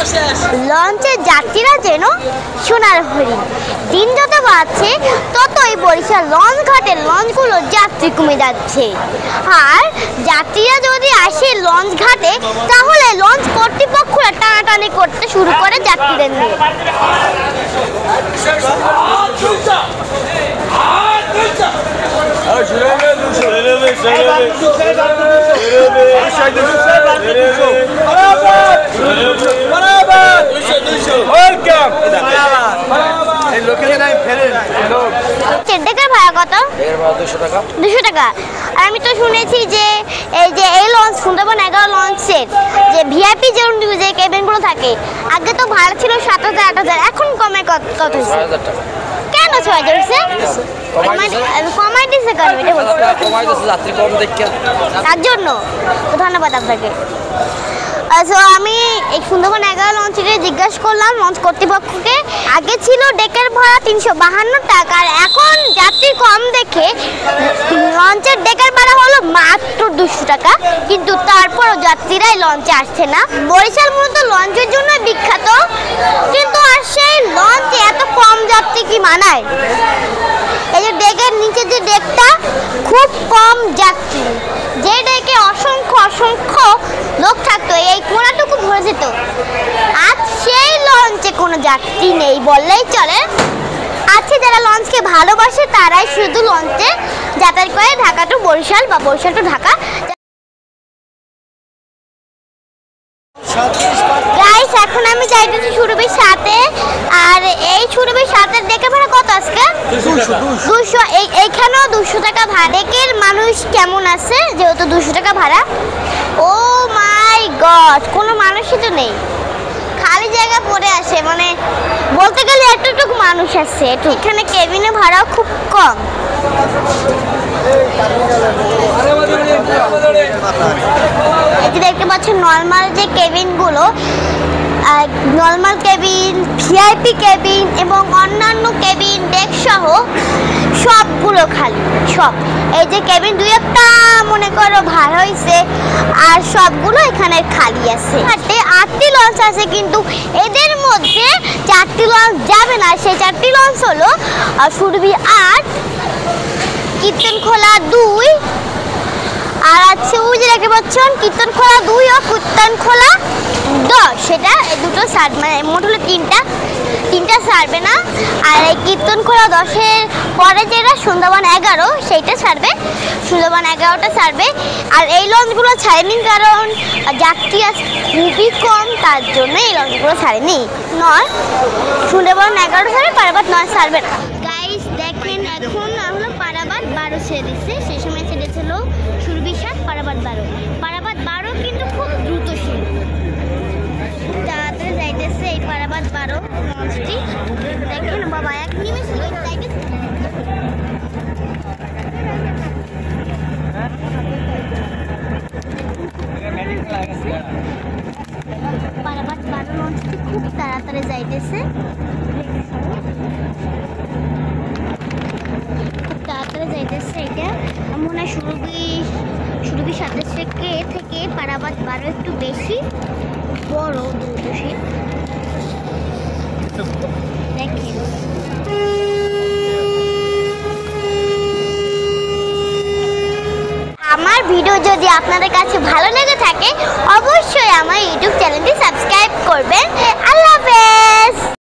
লঞ্চের যাত্রীরা যেন সোনার হরিণ। দিন যত বাড়ছে ততই বরিশাল লঞ্চ ঘাটের লঞ্চগুলোর যাত্রী কমে যাচ্ছে। আর যাত্রীরা যদি আসে লঞ্চ ঘাটে তাহলে লঞ্চ কর্তৃপক্ষরা টানাটানি করতে শুরু করে যাত্রীদের নিয়ে। ভাড়া কত? 200 টাকা। আর আমি তো শুনেছি যে এই লঞ্চ সুন্দরবন 11 লঞ্চের যে ভিআইপি যে কেবিনগুলো থাকে আগে তো ভাড়া ছিল 7,000 8,000, এখন কমে কত হয়েছে? কেন 6,000 হয়েছে? কমাই দিচ্ছে কেন? এটা বলছি তার জন্য। ধন্যবাদ আপনাকে। আমি এই সুন্দরবন 11 লঞ্চে জিজ্ঞাসা করলাম লঞ্চ কর্তৃপক্ষকে। আগে ছিল ডেকের ভাড়া 352 টাকা, আর এখন যাত্রী কম দেখে লঞ্চের ডেকের ভাড়া হলো মাত্র 200 টাকা। কিন্তু তারপরও যাত্রীরাই লঞ্চে আসছে না। বরিশাল মূলত লঞ্চের জন্য বিখ্যাত, কিন্তু আর সেই লঞ্চে এত কম যাত্রী কি মানায়? এই যে ডেকের নিচে যে ডেকটা খুব কম যাত্রী, যে ডেকে অসংখ্য লোক থাকতো এই কোনাটুকু ভরে যেত। আজ সেই লঞ্চে কোনো যাত্রী নেই বললেই চলে। আজকে যারা লঞ্চকে ভালোবাসে তারাই শুধু লঞ্চে যাতায়াত করে ঢাকা টু বরিশাল বা বরিশাল টু ঢাকা। গাইস, এখন আমি যাইতেছি সুরভির সাথে। আর এই সুরভির সাথে ডেকে ভাড়া কত আজকে? 200। এইখানেও 200 টাকা ভাড়া। ডেকের মানুষ কেমন আছে যেহেতু 200 টাকা ভাড়া? ও মাই গড, কোনো মানুষই তো নেই, খালি জায়গা পড়ে আসে। মানে বলতে গেলে এতটুকু মানুষ আছে। এখানে কেবিনে ভাড়াও খুব কম। এই যে দেখতে পাচ্ছেন নর্মাল যে কেবিনগুলো, নর্মাল কেবিন, ভিআইপি কেবিন এবং অন্যান্য কেবিন ডেক সহ সবগুলো খালি। সব এই যে কেবিন 2-1টা মনে করো ভাড়া হয়েছে, আর সবগুলো এখানে খালি আছে। 8টি লঞ্চ আছে, কিন্তু এদের মধ্যে 4টি লঞ্চ যাবে না। সেই 4টি লঞ্চ হলো সুরভি 8, কীর্তনখোলা 2, আর আছে ওই যে দেখতে পাচ্ছেন কীর্তনখোলা 2 ও কীর্তনখোলা 10। সেটা দুটো সার্ভ, মানে মোট হলো তিনটা সারবে না। আর এই কীর্তনখোলা 10-এর পরে যেটা সুন্দরবন 11 সেইটা ছাড়বে, সুন্দরবন 11টা ছাড়বে। আর এই লঞ্চগুলো ছাড়েনি কারণ যাত্রী খুবই কম, তার জন্য এই লঞ্চগুলো ছাড়েনি। সুন্দরবন 11 ছাড়বে, পারাবাদ 9 ছাড়বে না। গাইস দেখেন, এখন হলো পারাবাদ 12 ছেড়ে দিচ্ছে। সেই সময় ছেড়েছিল সুরভি 7, পারাবাদ 12। পারাবাদ 12 কিন্তু খুব দ্রুত ছিল, তাড়াতাড়ি যাইতেছে এই পারাবাদ 12 লঞ্চটি। দেখেন বাবা, এক নিমেষে যাইতেছে। পারাবাদ 12 লঞ্চটি খুব তাড়াতাড়ি যাইতেছে, খুব তাড়াতাড়ি যাইতেছে। এটা মনে হয় সুরভি 27 থেকে পারাবাদ 12 একটু বেশি বড় দ্রুতশীল। দেখেন আমার ভিডিও যদি আপনাদের কাছে ভালো লেগে থাকে